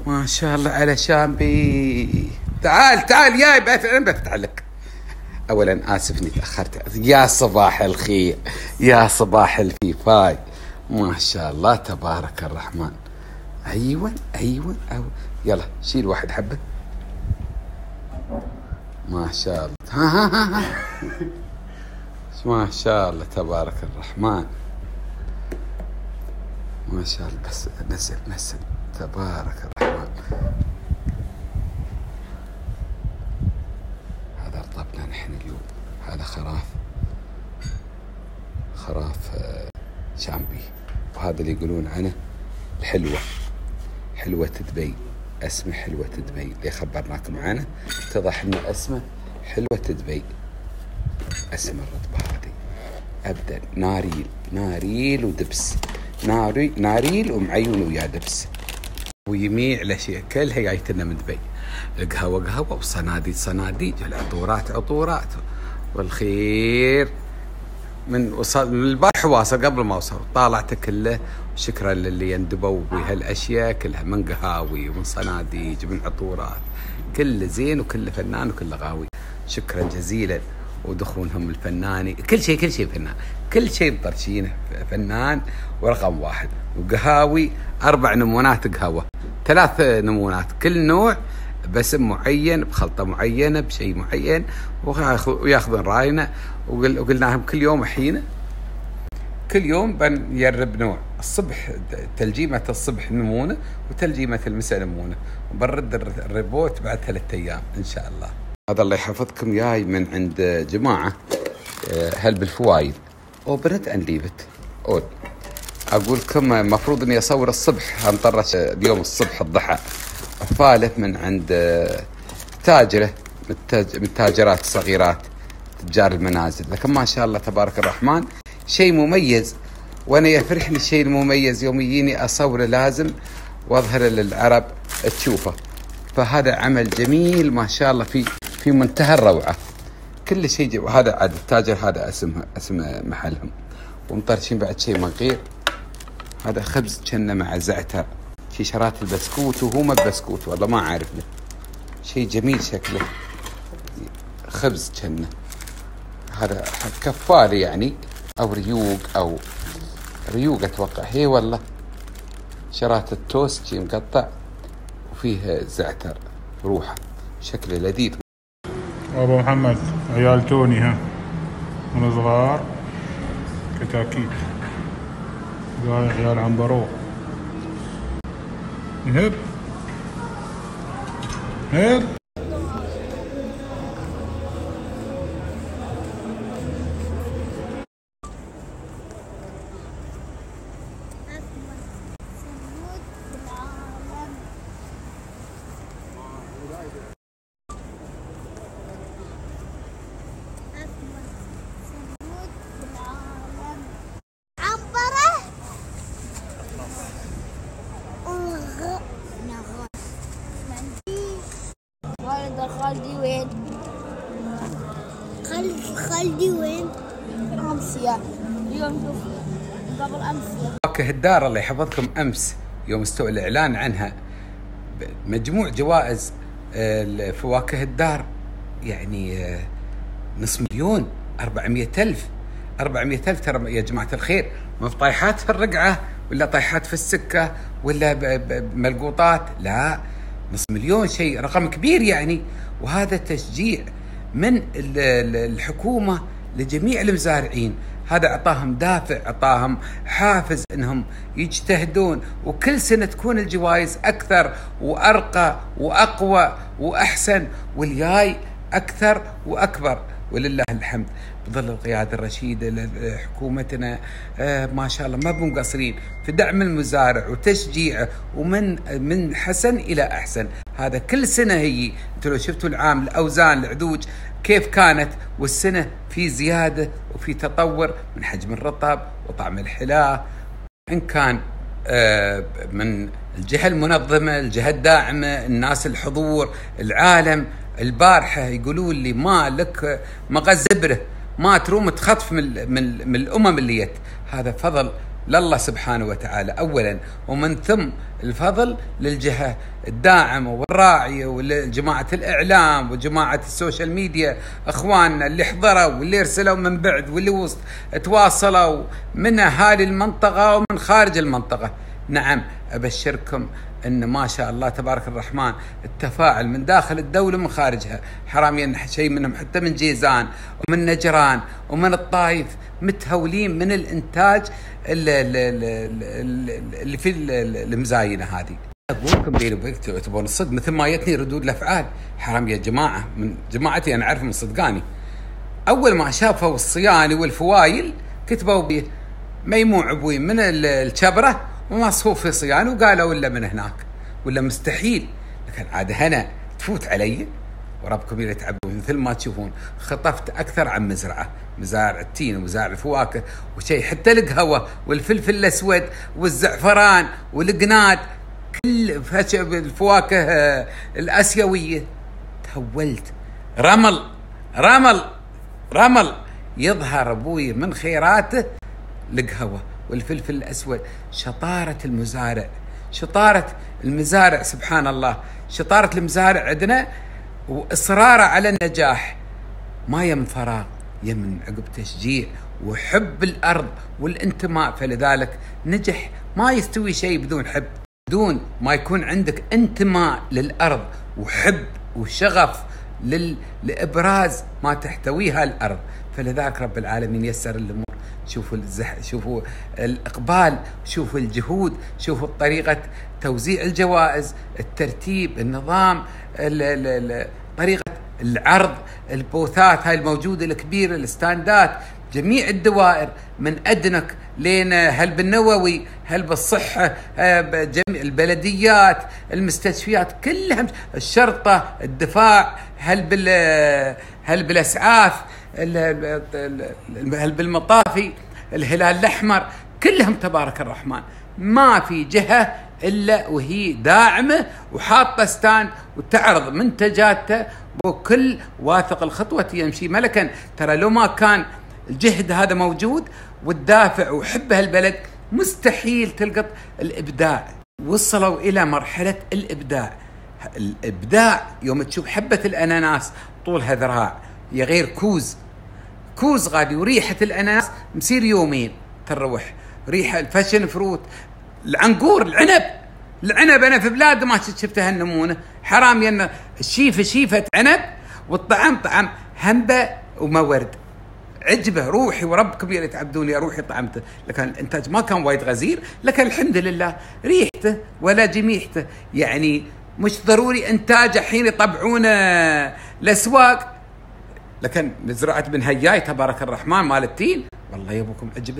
ما شاء الله على شامبي. تعال تعال يا انا بفتح لك. اولا اسف اني تاخرت. يا صباح الخير، يا صباح الفيفاي. ما شاء الله تبارك الرحمن. ايوه يلا شيل واحد حبه. ما شاء الله. ها ما شاء الله تبارك الرحمن. ما شاء الله. بس نزل تبارك الرحمن. هذا رطبنا نحن اليوم. هذا خراف شامبي، وهذا اللي يقولون عنه حلوة دبي. اسمه حلوة دبي اللي خبرناكم عنه، اتضح انه اسمه حلوة دبي. اسم الرطبة هذه ابدا ناريل ودبس. ناريل ومعين ويا دبس، ويميع الاشياء كلها جايتنا من دبي. القهوة وصناديج، العطورات والخير من البارح واصل قبل ما اوصل، طالعته كله. شكرا للي يندبوا بهالاشياء كلها، من قهاوي ومن صناديج ومن عطورات، كله زين وكله فنان وكله غاوي. شكرا جزيلا. ودخونهم الفناني، كل شيء فنان، كل شيء بطرشينه فنان ورقم واحد. وقهاوي 4 نمونات قهوة، 3 نمونات كل نوع باسم معين، بخلطة معينة، بشيء معين، وياخذون راينا. وقلنا لهم كل يوم حين كل يوم بنجرب نوع. الصبح تلجيمة الصبح نمونة، وتلجيمة المساء نمونة، وبنرد الريبوت بعد 3 أيام إن شاء الله. هذا الله يحفظكم جاي من عند جماعة هل بالفوايد وبنت أن ليفت أول. أقول لكم مفروض إني أصور الصبح، هنطرش اليوم الصبح الضحى. فالت من عند تاجرة من تاجرات الصغيرات، تجار المنازل، لكن ما شاء الله تبارك الرحمن شيء مميز. وانا يفرحني الشيء المميز يوم يجيني اصوره لازم واظهر للعرب تشوفه. فهذا عمل جميل ما شاء الله في منتهى الروعة. كل شيء وهذا عاد التاجر هذا اسم محلهم. ومطرشين بعد شيء من غير. هذا خبز كنا مع زعتر، شرات البسكوت وهو ما بسكوت والله ما عارف له. شيء جميل شكله، خبز كنا. هذا كفاري يعني، او ريوق اتوقع هي والله. شرات التوست شيء مقطع وفيه زعتر روحه، شكله لذيذ. ابو محمد عيال توني من صغار كتاكيت، عيال عنبرو. هب خالدي وين؟ أمس اليوم شوف قبل أمس. فواكه الدار الله يحفظكم أمس يوم استوى الإعلان عنها مجموع جوائز فواكه الدار، يعني 500,000 400,000 ترى يا جماعة الخير. ما في طايحات في الرقعة ولا طايحات في السكة ولا ملقوطات، لا 500,000 شيء رقم كبير يعني. وهذا تشجيع من الحكومة لجميع المزارعين. هذا أعطاهم دافع، أعطاهم حافز أنهم يجتهدون، وكل سنة تكون الجوائز أكثر وأرقى وأقوى وأحسن، والجاي أكثر وأكبر. ولله الحمد بظل القيادة الرشيدة لحكومتنا ما شاء الله ما بمقصرين في دعم المزارع وتشجيعه، ومن حسن إلى أحسن. هذا كل سنة هي. انتوا لو شفتوا العام الأوزان العدوج كيف كانت، والسنة في زيادة وفي تطور من حجم الرطب وطعم الحلاة، إن كان من الجهة المنظمة، الجهة الداعمة، الناس الحضور، العالم. البارحة يقولون لي ما لك مغزبره، ما تروم تخطف من الأمم اللي هذا فضل لله سبحانه وتعالى أولا، ومن ثم الفضل للجهة الداعمة والراعية ولجماعة الإعلام وجماعة السوشيال ميديا، أخواننا اللي حضروا واللي ارسلوا من بعد واللي تواصلوا من أهالي المنطقة ومن خارج المنطقة. نعم أبشركم أن ما شاء الله تبارك الرحمن التفاعل من داخل الدولة ومن خارجها. حرامي شيء منهم حتى من جيزان ومن نجران ومن الطائف متهولين من الإنتاج اللي في المزاينة هذه. أقولكم بيني وبينك تبون الصدق مثل ما يتني ردود الأفعال. حرام يا جماعة من جماعتي أنا أعرفهم صدقاني، أول ما شافوا الصياني والفوايل كتبوا به ميمون عبوي من الشبرة ومصفوف في صياني، وقالوا ولا من هناك ولا مستحيل. لكن عاد هنا تفوت علي وربكم يتعبون. مثل ما تشوفون خطفت أكثر عن مزرعة، مزارع التين ومزارع الفواكه وشيء، حتى القهوة والفلفل الأسود والزعفران والقناد، كل الفواكه الآسيوية. تهولت رمل رمل رمل. يظهر أبوي من خيراته القهوة والفلفل الأسود. شطارة المزارع، شطارة المزارع، سبحان الله، شطارة المزارع عندنا وإصراره على النجاح. ما يم فراغ، يم عقب تشجيع وحب الأرض والانتماء. فلذلك نجح. ما يستوي شيء بدون حب، بدون ما يكون عندك انتماء للأرض وحب وشغف لإبراز ما تحتويها الأرض. فلذلك رب العالمين يسر الأمور. شوفوا شوفوا الإقبال، شوفوا الجهود، شوفوا طريقة توزيع الجوائز، الترتيب، النظام، طريقة العرض، البوثات هاي الموجودة الكبيرة، الستاندات، جميع الدوائر من أدنك لين هل بالنووي، هل بالصحة، جميع البلديات، المستشفيات كلهم، الشرطة، الدفاع، هل بالأسعاف، هل بالمطافي، الهلال الأحمر، كلهم تبارك الرحمن ما في جهة إلا وهي داعمة وحاطة ستاند وتعرض منتجاتها، وكل واثق الخطوة يمشي ملكا. ترى لو ما كان الجهد هذا موجود والدافع وحب هالبلد مستحيل تلقط الإبداع. وصلوا إلى مرحلة الإبداع. الإبداع يوم تشوف حبة الأناناس طولها ذراع يا غير كوز غادي، وريحة الأناناس مسير يومين تروح ريحة. الفاشن فروت، العنقور، العنب أنا في بلاد ما شفتها النمونة. حرام ين شيفة عنب والطعم طعم هنبة ومورد. عجبه روحي وربكم يلي تعبدوني يا روحي طعمته. لكن الانتاج ما كان وايد غزير، لكن الحمد لله ريحته ولا جميحته. يعني مش ضروري انتاج حين يطبعونه الاسواق. لكن زراعة بن هياي تبارك الرحمن مال التين، والله يبوكم عجبه.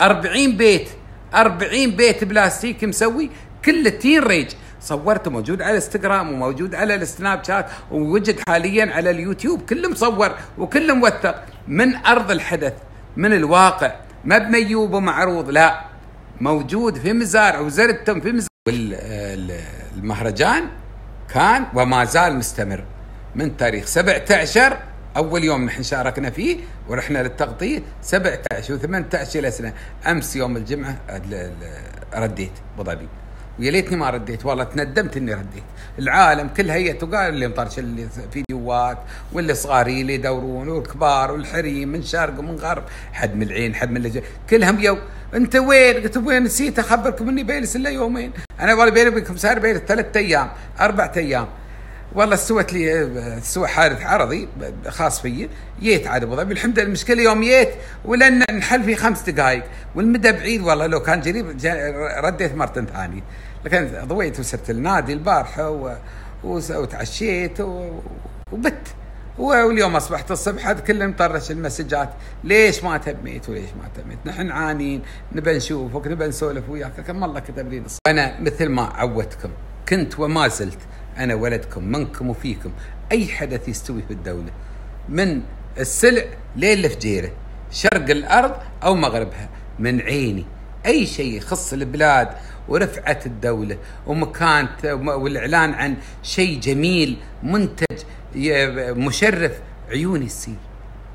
40 بيت بلاستيك مسوي، كل التين ريج. صورته موجود على الانستغرام وموجود على السناب شات ووجد حاليا على اليوتيوب، كله مصور وكله موثق من أرض الحدث، من الواقع، ما بميوب ومعروض، لا، موجود في مزارع وزرتهم في مزارع. والمهرجان كان وما زال مستمر من تاريخ 17 أول يوم نحن شاركنا فيه ورحنا للتغطية، 17 و18 إلى سنة. أمس يوم الجمعة رديت أبو ظبي، ويا ليتني ما رديت، والله تندمت إني رديت. العالم كل هيئته قال اللي مطرش اللي فيديوهات واللي صغاري اللي يدورون والكبار والحريم من شرق ومن غرب، حد من العين حد من اللي كلهم يو أنت وين؟ قلت وين؟ نسيت أخبركم إني بيلس إلا يومين. أنا والله بيني وبينكم صار بيلس 3 أيام 4 أيام. والله سوى حادث عرضي خاص فيي، جيت عاد ابو ظبي. الحمد لله المشكله يوم جيت ولن نحل في 5 دقائق والمدى بعيد. والله لو كان قريب رديت مرة ثانية، لكن ضويت وسرت النادي البارحه وتعشيت وبت. واليوم اصبحت الصبح هذا كله مطرش المسجات، ليش ما تميت وليش ما تميت؟ نحن عانين، نبى نشوفك، نبى نسولف وياك. كم الله كتب لي نص. انا مثل ما عودتكم كنت وما زلت أنا ولدكم منكم وفيكم. أي حدث يستوي في الدولة من السلع لين الفجيرة، شرق الأرض أو مغربها، من عيني. أي شيء يخص البلاد ورفعة الدولة ومكانته والإعلان عن شيء جميل منتج مشرف، عيوني السير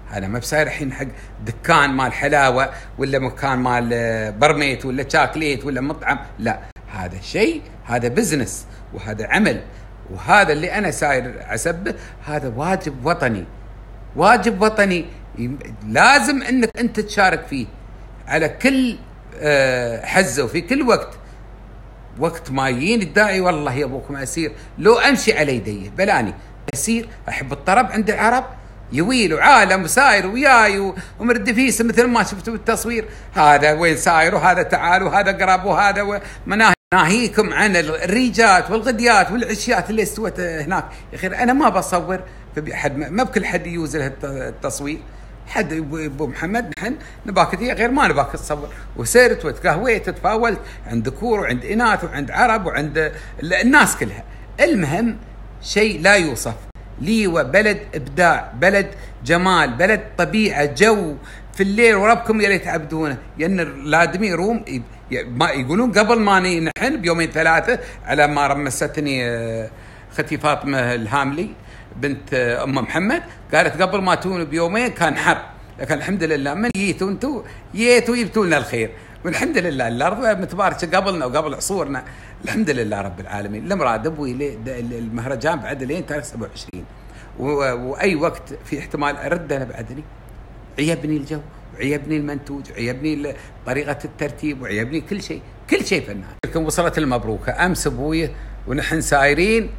هذا ما بصير الحين حق دكان مال حلاوه ولا مكان مال برميت ولا شاكليت ولا مطعم، لا، هذا شيء، هذا بزنس وهذا عمل، وهذا اللي انا ساير عسبه، هذا واجب وطني، واجب وطني لازم انك انت تشارك فيه على كل حزه وفي كل وقت ما يجيني الداعي والله يا ابوكم اسير لو امشي على يدي بلاني اسير، احب الطرب عند العرب يويل وعالم وساير وياي ومردفيس مثل ما شفتوا بالتصوير، هذا وين ساير وهذا تعال وهذا قرب وهذا ناهيكم عن الريجات والغديات والعشيات اللي استوت هناك. يا اخي انا ما بصور، ما بكل حد يوزل التصوير، حد ابو محمد نحن نباك غير ما نباك تصور، وسرت وتقهويت وتفاولت عند ذكور وعند اناث وعند عرب وعند الناس كلها. المهم شيء لا يوصف، ليوة بلد ابداع، بلد جمال، بلد طبيعه، جو في الليل وربكم يلي تعبدونه، لان الادمي روم ما يقولون قبل ما نحن بيومين ثلاثه على ما رمستني اختي فاطمه الهاملي بنت ام محمد، قالت قبل ما تون بيومين كان حر، لكن الحمد لله من جيتوا انتم جيتوا جبتوا لنا الخير، والحمد لله الارض متباركه قبلنا وقبل عصورنا، الحمد لله رب العالمين. المراد ابوي المهرجان بعد لين تاريخ 27 واي وقت في احتمال ارد انا بعدني، عيبني الجو وعيبني المنتوج وعيبني طريقه الترتيب وعيبني كل شيء، كل شيء فنان. لكن وصلت المبروكه امس ابوي ونحن سايرين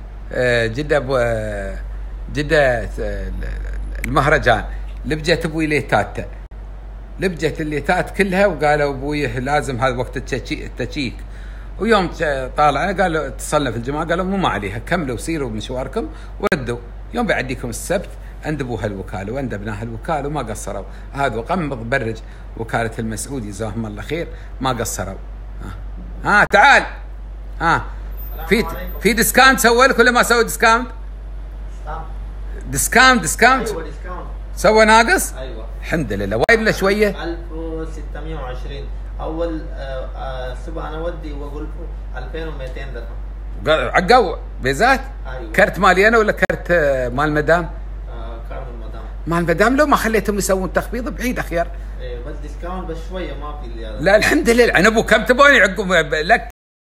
جدة المهرجان، لبجت ابوي ليتات، لبجت الليتات كلها، وقالوا ابوي لازم هذا وقت التشيك، ويوم طالعنا قالوا اتصلنا في الجماعه قالوا مو ما عليها، كملوا سيروا بمشواركم وردوا، يوم بيعديكم السبت اندبوا هالوكاله واندبنا هالوكاله وما قصروا، هذا وقمض برج وكاله المسعود جزاهم الله خير ما قصروا. تعال في ديسكاونت سوى لك ولا ما سوى ديسكاونت؟ ديسكاونت ايوه ديسكاونت سوى ناقص؟ ايوه الحمد لله. وايد له شويه 1620 اول الصبح انا ودي واقول له 2200 درهم عقو بيزات. أيوة. كرت مالي انا ولا كرت مال مدام؟ كرت المدام. مال مدام لو ما خليتهم يسوون تخفيض بعيد اخير. ايه بس ديسكاونت بس شويه ما في اللي لا الحمد لله. انا ابو كم تبوني عقب لك؟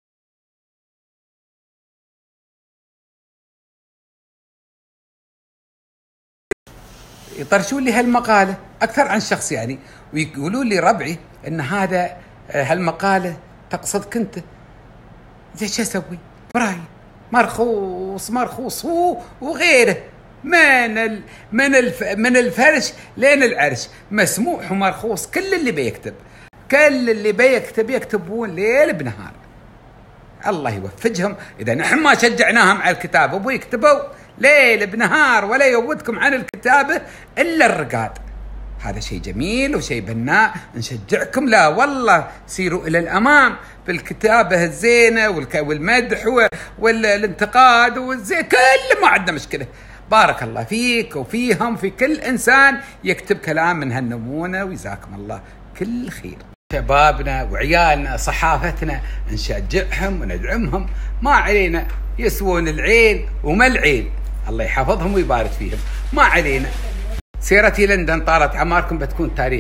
يطرشون لي هالمقاله اكثر عن شخص يعني، ويقولون لي ربعي ان هذا هالمقاله تقصدك انت. زين شو اسوي؟ براي مرخوص هو وغيره من الفرش لين العرش مسموح ومرخوص. كل اللي بيكتب يكتبون ليل بنهار. الله يوفقهم. اذا نحن ما شجعناهم على الكتاب ابو يكتبوا ليل بنهار ولا يودكم عن الكتابه الا الرقاد. هذا شيء جميل وشيء بناء، نشجعكم. لا والله سيروا الى الامام بالكتابه الزينه والمدح والانتقاد والزين، كل ما عندنا مشكله. بارك الله فيك وفيهم، في كل انسان يكتب كلام من هالنمونه، وجزاكم الله كل خير. شبابنا وعيالنا صحافتنا نشجعهم وندعمهم، ما علينا يسوون العين وما العين، الله يحفظهم ويبارك فيهم، ما علينا. سيرتي لندن طالت عماركم بتكون تاريخ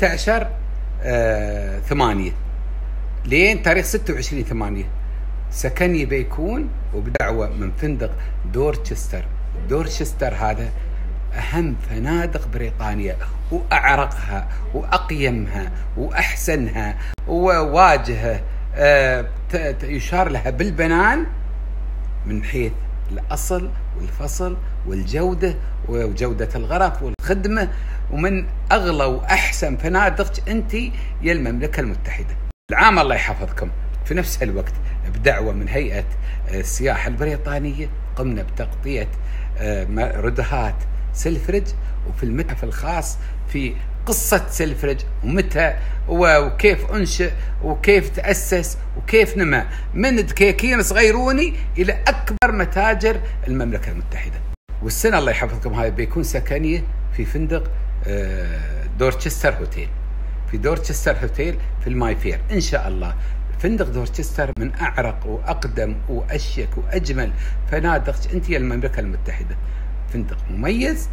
13/8 لين تاريخ 26/8. سكني بيكون وبدعوة من فندق دورتشستر. دورتشستر هذا أهم فنادق بريطانيا، وأعرقها وأقيمها وأحسنها وواجهة يشار لها بالبنان من حيث الأصل والفصل والجودة وجودة الغرف والخدمة، ومن أغلى وأحسن فنادق أنت يا المملكة المتحدة. العام الله يحفظكم في نفس الوقت بدعوة من هيئة السياحة البريطانية قمنا بتغطية ردهات سيلفريج، وفي المتحف الخاص في قصة سيلفريج ومتى وكيف أنشئ وكيف تأسس وكيف نما، من دكيكين صغيروني إلى أكبر متاجر المملكة المتحدة. والسنة الله يحفظكم هذا بيكون سكنية في فندق دورتشستر هوتيل، في دورتشستر هوتيل في الماي فير إن شاء الله. فندق دورتشستر من أعرق وأقدم وأشيك وأجمل فنادق أنت يا المملكة المتحدة. فندق مميز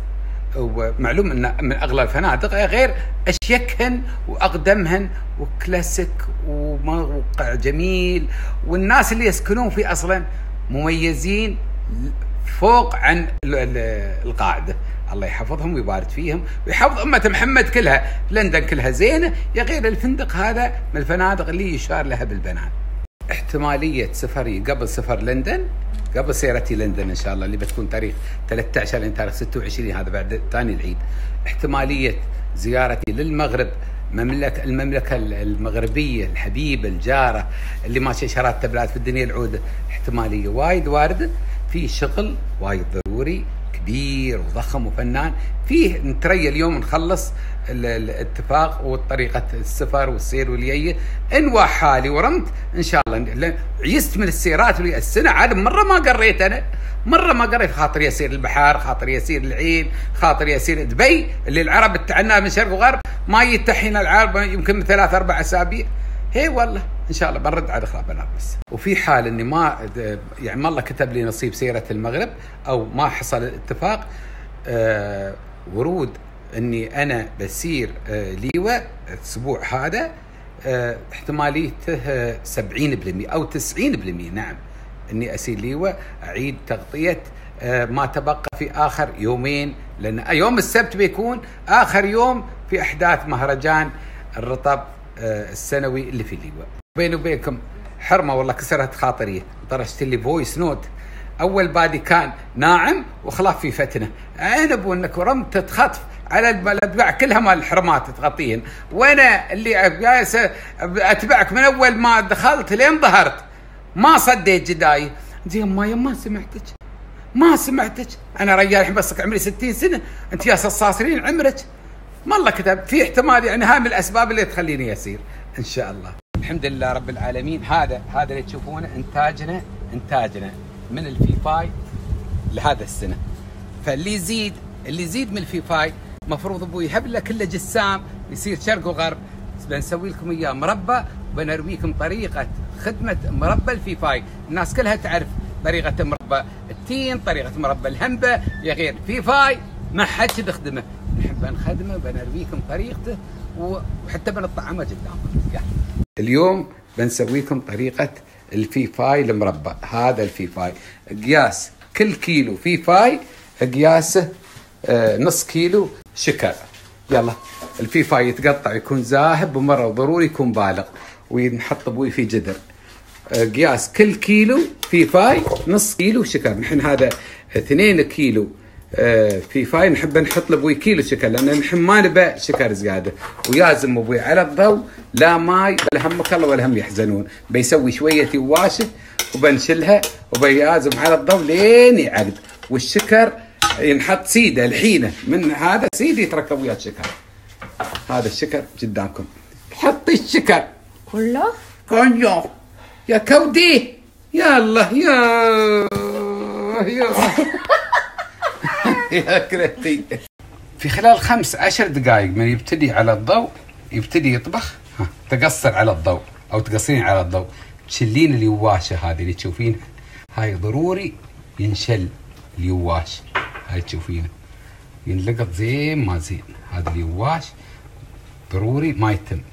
ومعلوم ان من اغلى الفنادق، غير اشيكهن واقدمهن وكلاسيك وموقع جميل، والناس اللي يسكنون فيه اصلا مميزين فوق عن القاعده. الله يحفظهم ويبارك فيهم ويحفظ امه محمد كلها. لندن كلها زينه، يا غير الفندق هذا من الفنادق اللي يشار لها بالبنان. احتماليه سفري قبل سفر لندن، قبل سيرتي لندن ان شاء الله اللي بتكون تاريخ 13 الى تاريخ 26، هذا بعد ثاني العيد، احتماليه زيارتي للمغرب، المملكه المغربيه الحبيبه الجاره اللي ما شرات بلاد في الدنيا العوده، احتماليه وايد وارده. في شغل وايد ضروري كبير وضخم وفنان فيه، نتريا اليوم نخلص الاتفاق وطريقه السفر والسير والييه. انوى حالي ورمت ان شاء الله. عيست من السيرات السنه عاد مره ما قريت، انا مره ما قريت. خاطر يسير البحر، خاطر يسير العين، خاطر يسير دبي اللي العرب تعناها من شرق وغرب ما يتحين العرب يمكن من 3-4 اسابيع. هي والله ان شاء الله بنرد على خلاف بنربس. وفي حال اني ما يعني ما الله كتب لي نصيب سيره المغرب او ما حصل الاتفاق، ورود اني انا بسير ليوة الاسبوع هذا، احتماليته 70% او 90%، نعم اني اسير ليوة اعيد تغطيه ما تبقى في اخر يومين، لان يوم السبت بيكون اخر يوم في احداث مهرجان الرطب السنوي اللي في ليوة. بيني وبينكم حرمه والله كسرت خاطري، طرشت لي فويس نوت اول بادي كان ناعم وخلاف في فتنه، عنب وانك رمت تخطف على الاتباع كلها مال الحرمات تغطيهن، وانا اللي جالس اتبعك من اول ما دخلت لين ظهرت ما صديت جداي. زين ما سمعتك انا رجال الحين بس عمري 60 سنه، انت يا صاصرين عمرك ما الله كتب. في احتمال يعني هاي من الاسباب اللي تخليني اسير ان شاء الله. الحمد لله رب العالمين. هذا اللي تشوفونه انتاجنا من الفيفاي لهذا السنه. فاللي يزيد من الفيفاي مفروض ابوي يهب له كله جسام يصير شرق وغرب. بنسوي لكم اياه مربى وبنرويكم طريقه خدمه مربى الفيفاي. الناس كلها تعرف طريقه مربى التين، طريقه مربى الهنبه، يا غير فيفاي ما حد يخدمه. نحب نخدمه وبنرويكم طريقته وحتى بنطعمه قدامكم. اليوم بنسويكم طريقه الفيفاي المربى. هذا الفيفاي قياس كل كيلو فيفاي قياسه نص كيلو شكر. يلا الفيفاي يتقطع يكون ذاهب ومره ضروري يكون بالغ وينحط بوي في جدر. قياس كل كيلو فيفاي نص كيلو شكر. نحن هذا 2 كيلو فيفاي نحب نحط له بوي كيلو شكر، لان نحن ما نبى شكر زياده. ويازم ابوي على الضوء لا ماي ولا همك الله ولا هم يحزنون. بيسوي شويه واشه وبنشلها وبيازم على الضوء لين يعقد. والشكر ينحط سيده الحينه من هذا سيده يتركب ويا الشكر. هذا الشكر قدامكم. حطي الشكر كله يا كودي. يا الله يا كرتي. في خلال 15 دقائق من يبتدي على الضوء يبتدي يطبخ. تقصر على الضوء او تقصرين على الضوء، تشلين اليواشه هذه اللي تشوفينها، هاي ضروري ينشل اليواش. هاي تشوفينه ينلقط زين ما زين، هذا اليواش ضروري ما يتم.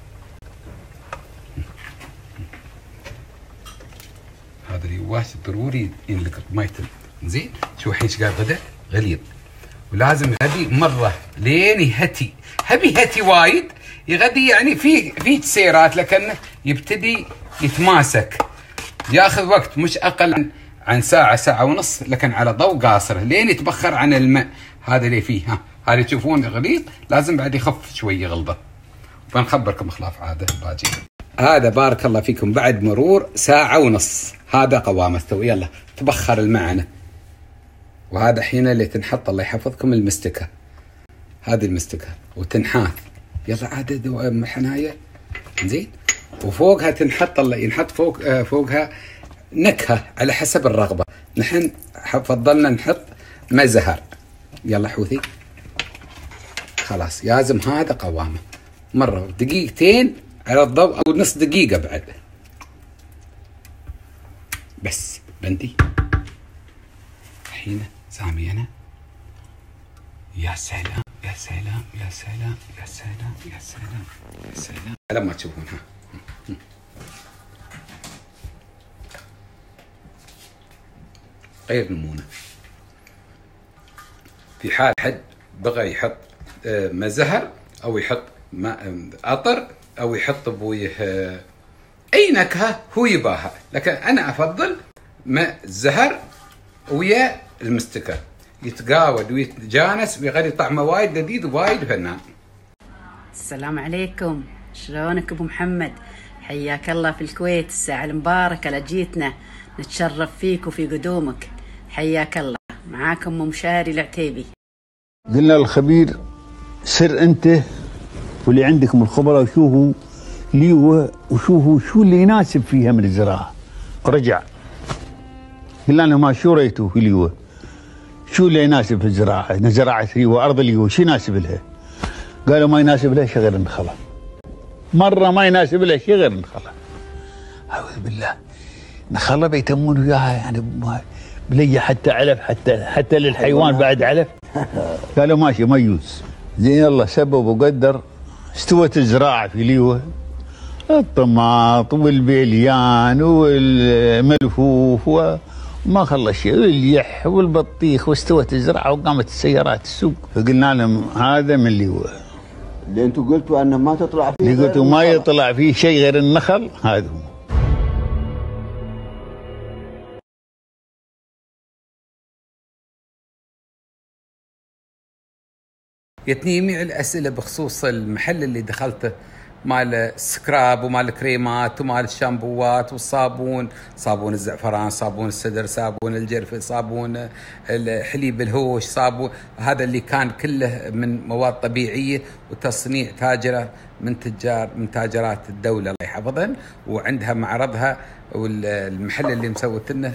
هذا اليواش ضروري ينلقط ما يتم. زين شو الحين ايش قال غدا غليظ، ولازم يغدي مره لين يهتي. هتي وايد يغدي يعني في سيرات لكنه يبتدي يتماسك، ياخذ وقت مش اقل عن ساعه ونص، لكن على ضوء قاصر لين يتبخر عن الماء هذا اللي فيه. هذا تشوفون غليظ لازم بعد يخف شويه غلظه. بنخبركم خلاف عاده الباجي. هذا بارك الله فيكم بعد مرور ساعه ونص هذا قوامته. يلا تبخر المعنا. وهذا حين اللي تنحط الله يحفظكم المستكه، هذه المستكه وتنحاث. يلا عدد حنايه زين. وفوقها تنحط الله ينحط فوقها نكهه على حسب الرغبه. نحن فضلنا نحط مزهر. يلا حوثي خلاص يازم هذا قوامه مره دقيقتين على الضوء او نص دقيقه بعد بس. بنتي الحين سامي انا يا سلام يا سلام يا سلام يا سلام يا سلام يا سلام. لما تشوفونها غير نمونه. في حال حد بغى يحط ماء زهر او يحط ماء عطر او يحط بويه اي نكهه هو يباها، لكن انا افضل ماء الزهر ويا المستكر، يتقاود ويتجانس ويغني طعمه وايد لذيذ ووايد فنان. السلام عليكم، شلونك ابو محمد؟ حياك الله في الكويت، الساعة المباركة لجيتنا نتشرف فيك وفي قدومك، حياك الله. معاكم ام مشاري العتيبي. قلنا للخبير سر انت واللي عندكم الخبراء وشوفوا ليوه وشوفوا شو اللي يناسب فيها من الزراعه. رجع قلنا له ما شو ريتوا في ليوه؟ شو اللي يناسب في الزراعه؟ زراعه ليوه، ارض ليوه شو يناسب لها؟ قالوا ما يناسب لها شيء غير النخله. مره ما يناسب لها شيء غير النخله. اعوذ بالله، نخله بيتمون وياها يعني بلي حتى علف، حتى للحيوان بعد علف. قالوا ماشي ما يجوز. زين الله سبب وقدر، استوت الزراعه في ليوه، الطماط والبيليان والملفوف وما خلص شيء، واليح والبطيخ، واستوت الزراعه وقامت السيارات السوق. فقلنا لهم هذا من ليوه. اللي انتم قلتوا انه ما تطلع فيه، اللي قلتوا ما يطلع فيه شيء غير النخل، هذا هو. يتني جميع الأسئلة بخصوص المحل اللي دخلته، مال السكراب ومال الكريمات ومال الشامبوات والصابون، صابون الزعفران، صابون السدر، صابون الجرفة، صابون الحليب الهوش، صابون هذا اللي كان كله من مواد طبيعية وتصنيع تاجرة من تاجرات الدولة الله يحفظها، وعندها معرضها والمحل اللي مسوت لنا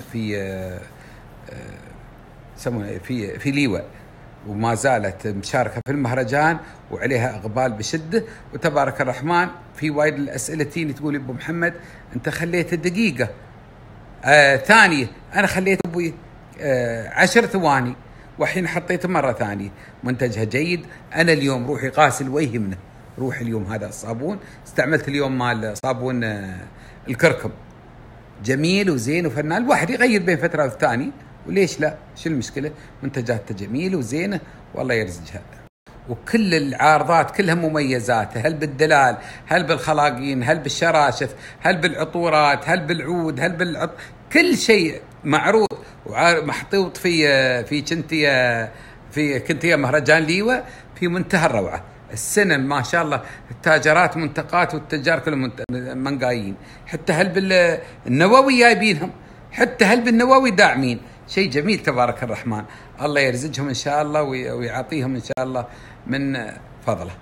في ليوة، وما زالت مشاركة في المهرجان وعليها إقبال بشدة. وتبارك الرحمن في وايد الأسئلة تيني تقول أبو محمد أنت خليت دقيقة ثانية، أنا خليت أبوي 10 ثواني وحين حطيته مرة ثانية. منتجها جيد. أنا اليوم روحي غاسل ويهمنا، روح اليوم هذا الصابون استعملت اليوم مال صابون الكركم، جميل وزين وفنان، الواحد يغير بين فترة والثانية وليش لا؟ شو المشكلة؟ منتجاتها جميلة وزينة والله يرزقها. وكل العارضات كلها مميزات، هل بالدلال، هل بالخلاقين، هل بالشراشف، هل بالعطورات، هل بالعود، هل كل شيء معروض ومحطوط في كنتيا مهرجان ليوة في منتهى الروعة. السنة ما شاء الله التاجرات منتقات والتجار كلهم منقايين، حتى هل بالنووي جايبينهم، حتى هل بالنووي داعمين. شيء جميل تبارك الرحمن، الله يرزقهم إن شاء الله ويعطيهم إن شاء الله من فضله.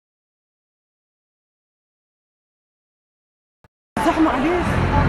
زحمة عليك.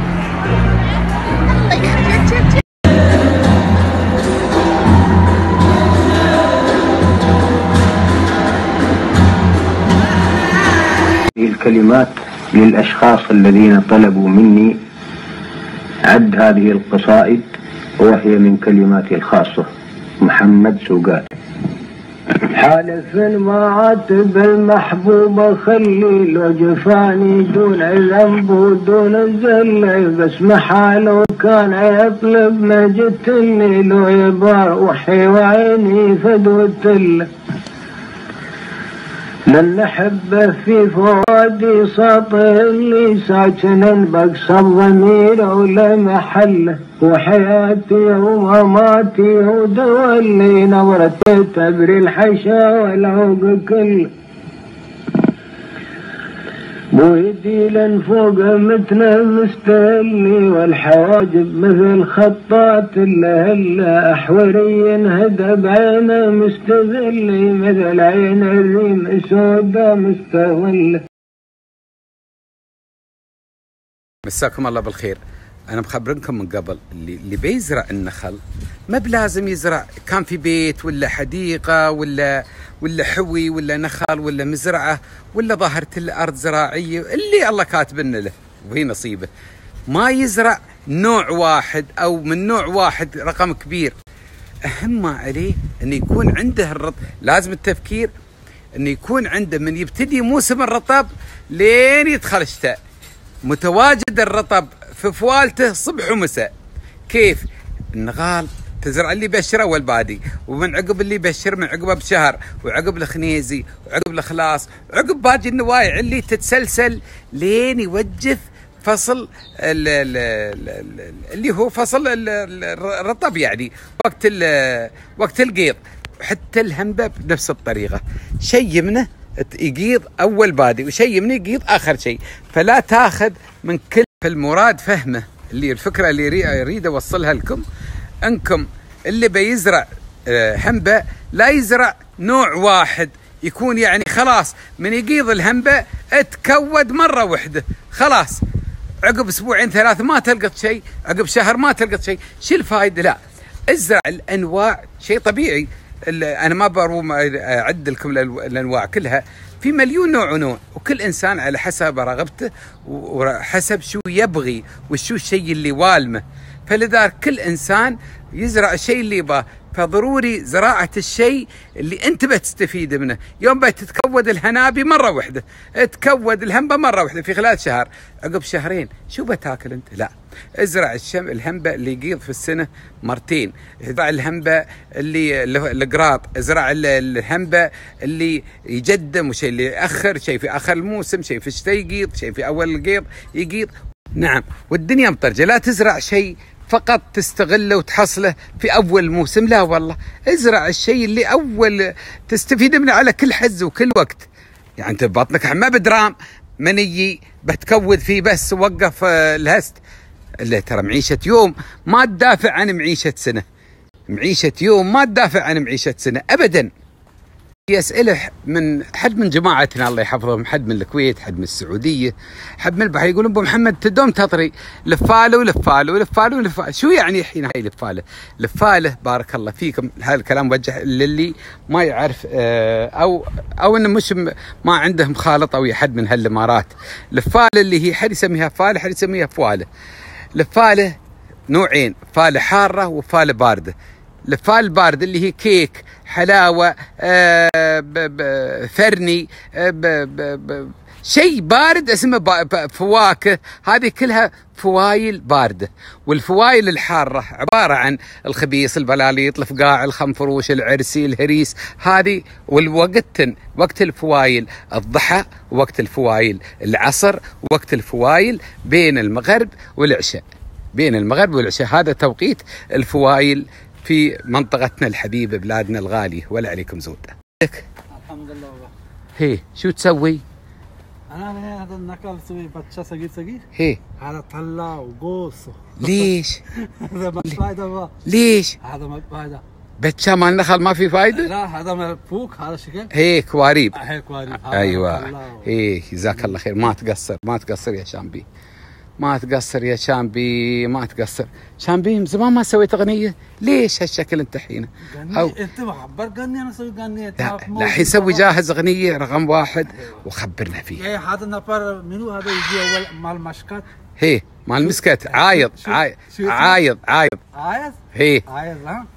الكلمات للأشخاص الذين طلبوا مني عد هذه القصائد، وهي من كلماتي الخاصة. محمد سوقات. حالف ما عاتب المحبوب خلي له جفاني دون ذنب ودون الزل، بس محاله كان يطلب ما جتني لو يبار وحي وعيني فدوت له. من نحبه في فؤادي ساطع اللي ساكنا بقصى الضمير ولا محله، وحياتي ومماتي ودولي نظرتي تبري الحشا والعوق كله. ويدي لنفوق متنا مستهلي والحواجب مثل خطات اللي احوري هدى بعينه مستذلي مثل عين الريم سودا مستظله. مساكم الله بالخير. أنا مخبرنكم من قبل اللي بيزرع النخل ما بلازم يزرع كان في بيت ولا حديقة ولا حوي ولا نخل ولا مزرعة ولا ظاهرة الأرض زراعية اللي الله كاتبنا له وهي نصيبه. ما يزرع نوع واحد أو من نوع واحد رقم كبير. أهم ما عليه أن يكون عنده لازم التفكير أن يكون عنده من يبتدي موسم الرطب لين يدخل الشتاء متواجد الرطب في فوالته صبح ومساء. كيف؟ النغال تزرع اللي بشر أول بادي، ومن عقب اللي بشر من عقبه بشهر، وعقب الخنيزي، وعقب الخلاص، وعقب باقي النوايع اللي تتسلسل لين يوجف فصل اللي هو فصل الرطب، يعني وقت القيض. حتى الهنبة بنفس الطريقة، شيء منه يقيض أول بادي وشيء منه يقيض آخر شيء، فلا تاخذ من كل. المراد فهمه اللي الفكرة اللي أريد أوصلها لكم، أنكم اللي بيزرع هنبة لا يزرع نوع واحد، يكون يعني خلاص من يقيض الهنبة اتكود مرة واحدة خلاص، عقب أسبوعين 3 ما تلقط شيء، عقب شهر ما تلقط شيء، شو الفائدة؟ لا، ازرع الأنواع، شيء طبيعي. أنا ما بروم أعد لكم الأنواع كلها، في مليون نوع ونوع، وكل إنسان على حسب رغبته وحسب شو يبغي وشو الشيء اللي والمه، فلذا كل إنسان يزرع الشيء اللي يبغاه. فضروري زراعة الشيء اللي أنت بتستفيد منه. يوم بتتكود الهنابي مرة واحدة، تكود الهنبة مرة واحدة في خلال شهر، عقب شهرين شو بتاكل أنت؟ لا، ازرع الهنبة اللي يقيض في السنة مرتين، ازرع الهنبة اللي القراط، ازرع الهنبة اللي يجدم، وشيء اللي يأخر، شيء في آخر الموسم، شيء في الشتاء يقيض، شيء في أول القيض يقيض. نعم، والدنيا مطرجة، لا تزرع شيء فقط تستغله وتحصله في أول موسم، لا والله، ازرع الشيء اللي أول تستفيد منه على كل حز وكل وقت. يعني أنت ببطنك ما بدرام مني بتكود فيه بس ووقف الهست، اللي ترى معيشة يوم ما تدافع عن معيشة سنة، معيشة يوم ما تدافع عن معيشة سنة أبدا. في أسئلة من حد من جماعتنا الله يحفظهم، حد من الكويت، حد من السعودية، حد من البحرين، يقولون أبو محمد تدوم تطري لفالة ولفالة ولفالة ولفالة. شو يعني الحين هاي لفالة؟ لفالة بارك الله فيكم، هذا الكلام وجه للي ما يعرف أو إنه مش ما عندهم خالط أو حد من هالإمارات. لفالة اللي هي حد يسميها فالة، حد يسميها فوالة. لفالة نوعين، فالة حارة وفالة باردة. الفالة الباردة اللي هي كيك، حلاوة، فرني، شيء بارد اسمه فواكه، هذه كلها فوايل باردة. والفوايل الحارة عبارة عن الخبيص، البلاليط، الفقاع، الخنفروش، العرسي، الهريس، هذه. وقت الفوايل الضحى، وقت الفوايل العصر، وقت الفوايل بين المغرب والعشاء، بين المغرب والعشاء، هذا توقيت الفوايل في منطقتنا الحبيبة، بلادنا الغالية. ولا عليكم زود. الحمد لله. هي شو تسوي؟ أنا هذا النكال سوي بتشا صغير. هي هذا طلع وقوس. ليش؟ هذا ما فايدة بقى. ليش؟ هذا ما فايدة. بتشا مال النخل ما في فايدة؟ لا، هذا ما فوق، هذا شكل. هي كواريب. هي كواريب. أيوة. هي جزاك الله خير، ما تقصر، ما تقصر يا شامبي، ما تقصر يا شامبي، ما تقصر. شامبي من زمان ما سويت أغنية، ليش هالشكل أنت حين؟ أنت محبر غني، أنا سوي غنية. لا الحين سوي جاهز أغنية رقم 1 وخبرنا فيه. إيه هذا النفر منو هذا يجي أول مال مشكات؟ هي مال مسكت، عايض. عايض. هي ها؟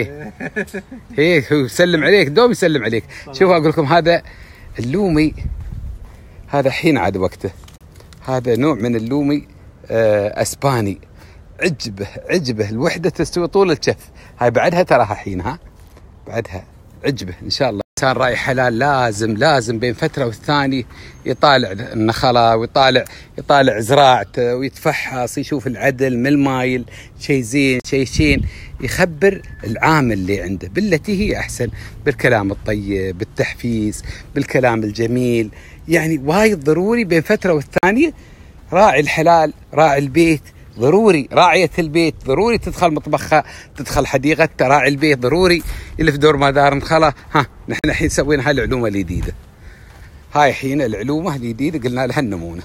هي هو يسلم عليك، دوم يسلم عليك. شوفوا أقول لكم، هذا اللومي، هذا حين عاد وقته، هذا نوع من اللومي اسباني، عجبه الوحده تستوي طول الكف. هاي بعدها تراها حين، ها بعدها عجبه ان شاء الله. انسان راي حلال لازم بين فتره والثانيه يطالع النخله، ويطالع زراعته، ويتفحص، يشوف العدل من المايل، شيء زين شيء شين، يخبر العامل اللي عنده بالتي هي احسن، بالكلام الطيب، بالتحفيز، بالكلام الجميل. يعني وايد ضروري بين فتره والثانيه. راعي الحلال، راعي البيت، ضروري راعية البيت، ضروري تدخل مطبخها، تدخل حديقتها. راعي البيت ضروري يلف دور ما دار نخله. نحن الحين سوينا هاي العلومة الجديدة، هاي حين العلومة الجديدة قلنا لها النمونة.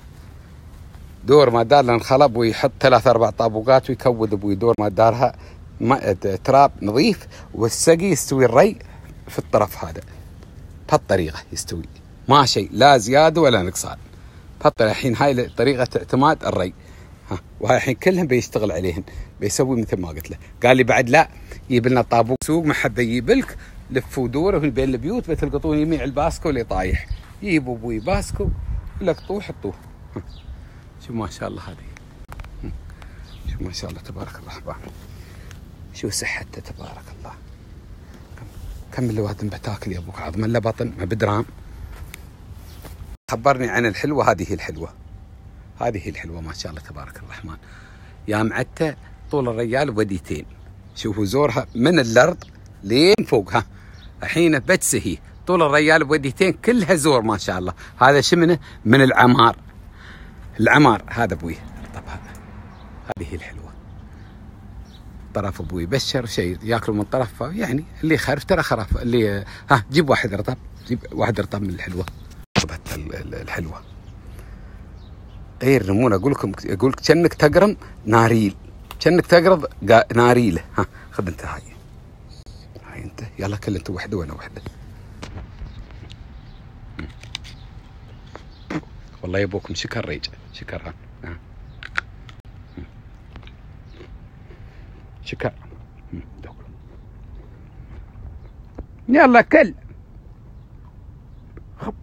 دور ما دار لنخلب ويحط 3-4 طابوقات ويكود ابوي دور ما دارها تراب نظيف، والسقي يستوي الري في الطرف هذا بهالطريقة يستوي، ما شيء لا زيادة ولا نقصان. بهالطريقة الحين هاي طريقة اعتماد الري. وهاي الحين كلهم بيشتغل عليهن، بيسوي مثل ما قلت له. قال لي بعد لا يجيب لنا طابوق سوق، ما حد يجيب لك، لفوا ودوروا بين البيوت بتلقطون يميع الباسكو اللي طايح، يجيبوا ابوي باسكو لقطوه حطوه. شوف ما شاء الله هذه، شوف ما شاء الله تبارك الرحمن، شو صحته تبارك الله. كم اللوادم بتاكل يا ابوك عظم الا بطن ما بدرام. خبرني عن الحلوه. هذه الحلوه، هذه الحلوه ما شاء الله تبارك الرحمن، يا معته طول الريال بوديتين. شوفوا زورها من الارض لين فوق. ها الحين بتسهي طول الريال بوديتين كلها زور ما شاء الله. هذا شمنه من العمار، العمار هذا ابوي طب هذه الحلوه طرف ابوي بشر شيء ياكل من طرف، يعني اللي خرف ترى خرف. اللي ها جيب واحد رطب، جيب واحد رطب من الحلوه. الحلوه غير رمونه. اقول لك كأنك تقرم ناريل، كأنك تقرض ناريل. ها خذ انت هاي انت، يلا كل انت وحده وانا وحده. والله يبوكم شكر ريج شكرا. شكر يلا كل خب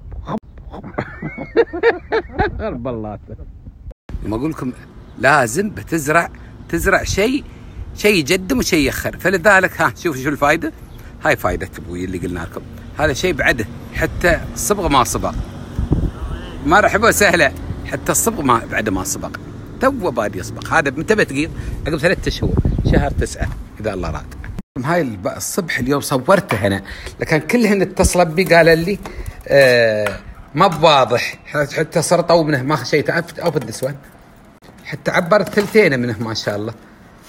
غرب الله. لما اقول لكم لازم تزرع شيء يقدم وشيء يأخر، فلذلك ها شوف شو الفائده. هاي فائده ابوي اللي قلنا لكم، هذا شيء بعده حتى الصبغ ما صبغ، مرحبا سهله، حتى الصبغ ما بعده ما صبغ، تو بادي يصبغ. هذا متى بتقيض؟ عقب 3 شهور، شهر 9 اذا الله راد. هاي الصبح اليوم صورته هنا، لكن كلهن اتصلت بي قال لي ما بواضح، حتى صرطوا منه ما خشيت او بالنسوان، حتى عبرت 2 منه ما شاء الله.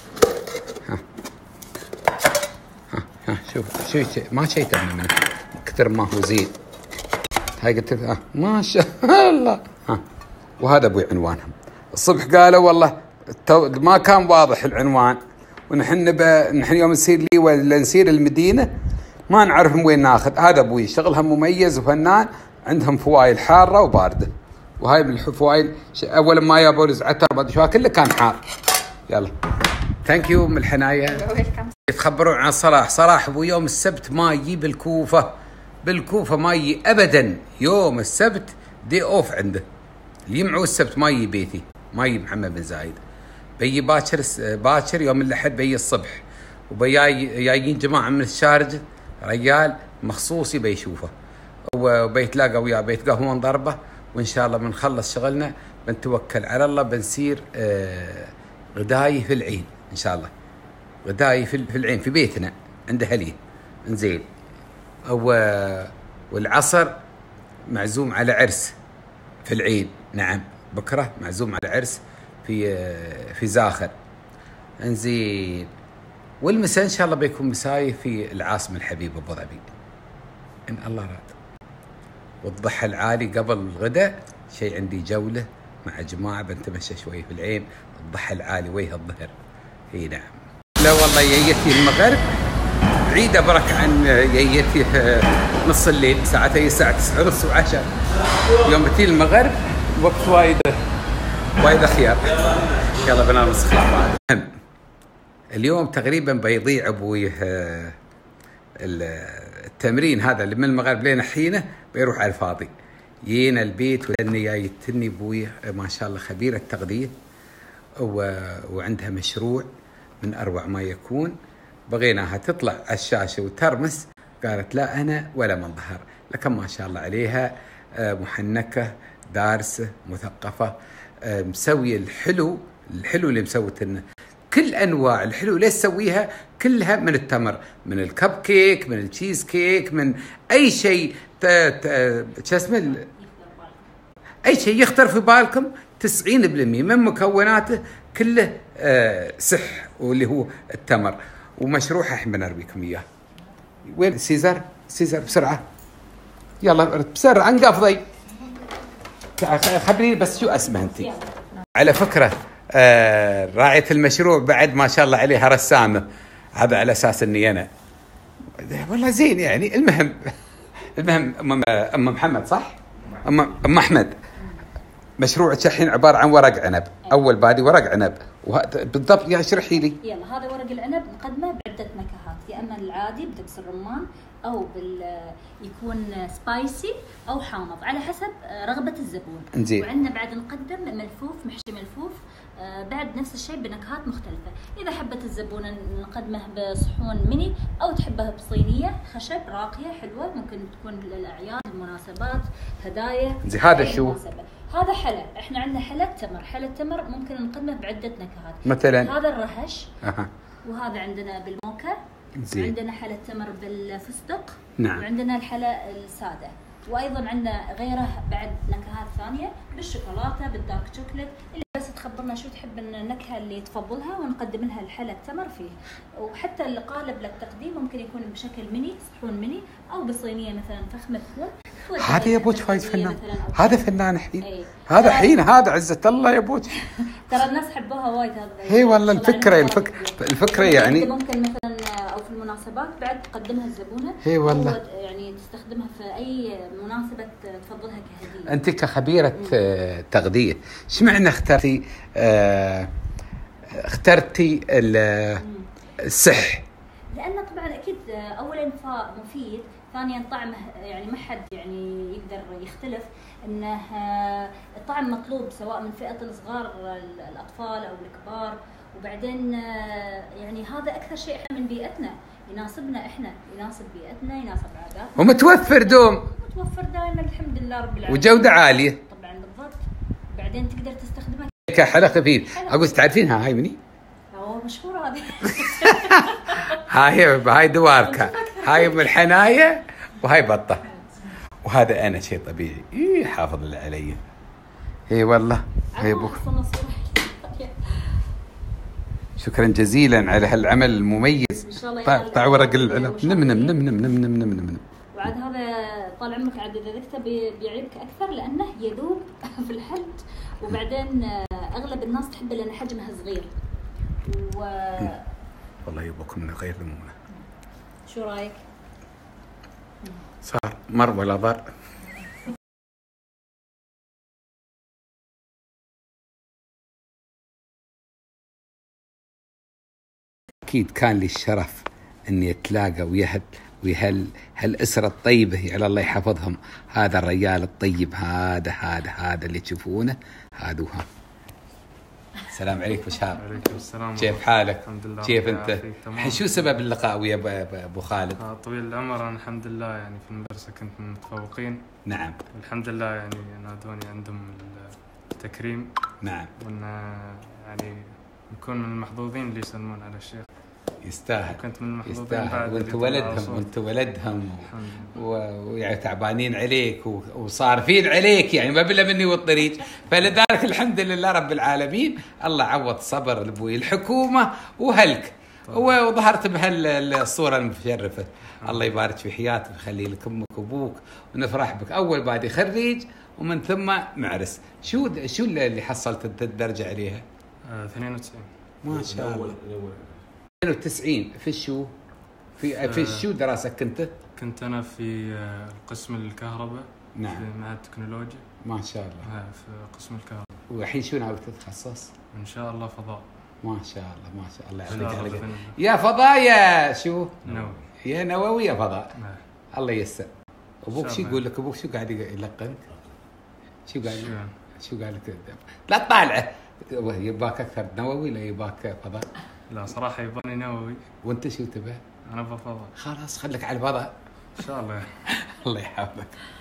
ها شوف شو ما شيت منه كثر ما هو زين. هاي قلت ما شاء الله. وهذا ابوي عنوانهم. الصبح قالوا والله ما كان واضح العنوان، ونحن يوم نصير لي ولا نصير المدينه ما نعرف من وين ناخذ. هذا ابوي شغلهم مميز وفنان، عندهم فوايل حاره وبارده، وهاي من الفوايل اول ما يابوا الزعتر بعد شو كله كان حار. يلا ثانك يو من الحنايه. يتخبرون عن صلاح ابو يوم السبت ما يجي بالكوفه ما يجي ابدا. يوم السبت دي اوف عنده، اليمعو السبت ما يجي بيتي، ما يجي محمد بن زايد، بيجي باكر يوم الاحد بيجي الصبح، وبيجين جماعه من الشارجه رجال مخصوص يبي يشوفه، وبيتلاقى وياه بيتقهون ضربه، وان شاء الله بنخلص شغلنا بنتوكل على الله بنسير غداي في العين ان شاء الله. غداي في العين في بيتنا عند اهلي انزين. والعصر معزوم على عرس في العين. نعم بكره معزوم على عرس في زاخر انزين. والمساء ان شاء الله بيكون مساي في العاصمه الحبيبه ابو ظبي ان الله راد. والضحى العالي قبل الغداء شيء عندي جوله مع جماعه بنتمشى شوي في العين. الضحى العالي وجه الظهر. اي نعم. لا والله ييتي المغرب بعيده برك عن ييتي نص الليل، ساعتين الساعه 9:30 و10. يوم بتي المغرب وقت وايد خيار. يلا بنام خيار بعد. اليوم تقريبا بيضيع ابوي التمرين هذا اللي من المغرب لين حينه بيروح على الفاضي. جينا البيت ولاني جايتني ابوي ما شاء الله خبيره تغذيه، وعندها مشروع من اروع ما يكون. بغيناها تطلع على الشاشه وترمس، قالت لا انا ولا من ظهر، لكن ما شاء الله عليها محنكه دارسه مثقفه، مسويه الحلو اللي مسوته لنا كل انواع الحلو اللي تسويها كلها من التمر، من الكب كيك، من التشيز كيك، من اي شيء شو اسمه اي شيء يخطر في بالكم 90% من مكوناته كله صح، واللي هو التمر. ومشروعها الحين بنرويكم اياه. وين سيزر بسرعه يلا بسرعه انقفضي. خبريني بس شو اسمها انت. على فكره راعية المشروع بعد ما شاء الله عليها رسامه، هذا على اساس اني انا والله زين يعني. المهم ام محمد صح؟ ام احمد، مشروعك الحين عباره عن ورق عنب. اول بادي ورق عنب بالضبط. يا اشرحي لي. يلا هذا ورق العنب نقدمه بعده نكهات. يا اما العادي بدبس الرمان او يكون سبايسي او حامض على حسب رغبه الزبون. وعندنا بعد نقدم ملفوف، محشي ملفوف بعد نفس الشيء بنكهات مختلفه. اذا حبت الزبونه نقدمه بصحون ميني او تحبها بصينيه خشب راقيه حلوه، ممكن تكون للاعياد، المناسبات، هدايا. هذا شو؟ هذا حلا، احنا عندنا حلا تمر. حلا التمر ممكن نقدمه بعده نكهات، مثلا هذا الرهش وهذا عندنا بالموكا، وعندنا حلا التمر بالفستق، وعندنا الحلا الساده، وايضا عندنا غيره بعد نكهات ثانيه بالشوكولاته، بالدارك شوكليت. اللي بس تخبرنا شو تحب النكهه اللي تفضلها ونقدم لها الحلا التمر فيه. وحتى القالب للتقديم ممكن يكون بشكل ميني، صحون ميني، او بصينيه مثلا فخمه تكون. هذا يا بوج فايز فنان، هذا فنان الحين. هذا حين هذا عزة الله يا بوج. ترى الناس حبوها وايد هذا. هي والله الفكره يعني ممكن مثلا او في المناسبات بعد تقدمها الزبونه. هي والله يعني تستخدمها في اي مناسبه تفضلها كهديه. انت كخبيره تغذيه، ايش معنى اخترتي الصح؟ لانه طبعا اكيد اولا مفيد، ثانيا طعمه يعني ما حد يعني يقدر يختلف انه الطعم مطلوب سواء من فئه الصغار الاطفال او الكبار. وبعدين يعني هذا اكثر شيء احنا من بيئتنا، يناسبنا احنا، يناسب بيئتنا، يناسب عاداتنا، ومتوفر متوفر دائما الحمد لله رب العالمين، وجوده عاليه طبعا بالضبط. بعدين تقدر تستخدمها كحلا خفيف. اقول تعرفينها هاي مني؟ مشهوره هذه. هاي دواركا، هاي ام الحنايه، وهاي بطه، وهذا انا شيء طبيعي حافظ اللي علي. اي والله. هاي ابوك. شكرا جزيلا على هالعمل المميز. ان شاء الله. طع ورق العلم. نم. وعاد هذا طال عمرك عاد اذا ذقته بيعجبك اكثر لانه يذوب في الحلد، وبعدين اغلب الناس تحبه لان حجمه صغير. والله يبوكم من غير ذمومه. شو رايك؟ صار مر ولا ضر. اكيد كان لي الشرف اني اتلاقى ويا هالاسره الطيبه، على الله يحفظهم. هذا الرجال الطيب، هذا اللي تشوفونه، هذا وها. السلام عليكم بشار. وعليكم السلام. كيف حالك؟ الحمد لله. كيف انت؟ الحين شو سبب اللقاء ويا ابو خالد؟ طويل العمر. انا الحمد لله يعني في المدرسه كنت من المتفوقين. نعم. والحمد لله يعني نادوني عندهم التكريم. نعم. وان يعني نكون من المحظوظين اللي يسلمون على الشيخ. يستاهل. كنت من المحظوظين بعد. وانت ولدهم ويعني تعبانين عليك وصارفين عليك يعني ما بلا مني والطريق. فلذلك الحمد لله رب العالمين الله عوض صبر لابوي الحكومه وهلك. وظهرت بهالصوره المشرفه. الله يبارك في حياتك ويخلي لك امك وابوك ونفرح بك. اول بعد خريج ومن ثم معرس. شو اللي حصلت الدرجه عليها؟ 92. ما شاء الله. 92 في شو؟ في شو دراستك كنت انا في قسم الكهرباء. نعم. في معهد التكنولوجيا. ما شاء الله. في قسم الكهرباء. والحين شو ناوي تتخصص؟ ان شاء الله فضاء. ما شاء الله يعطيك العافيه. يا فضاء يا شو؟ نووي. يا نووي يا فضاء. نعم. الله ييسر. ابوك شو يقول لك؟ ابوك شو قاعد يلقنك؟ شو قال لك؟ لا تطالعه. يباك اكثر نووي ولا يباك فضاء؟ لا صراحه يباني نووي. وانت شو تبع؟ انا بفضاء. خلاص خليك على الفضاء ان شاء الله. الله يحفظك.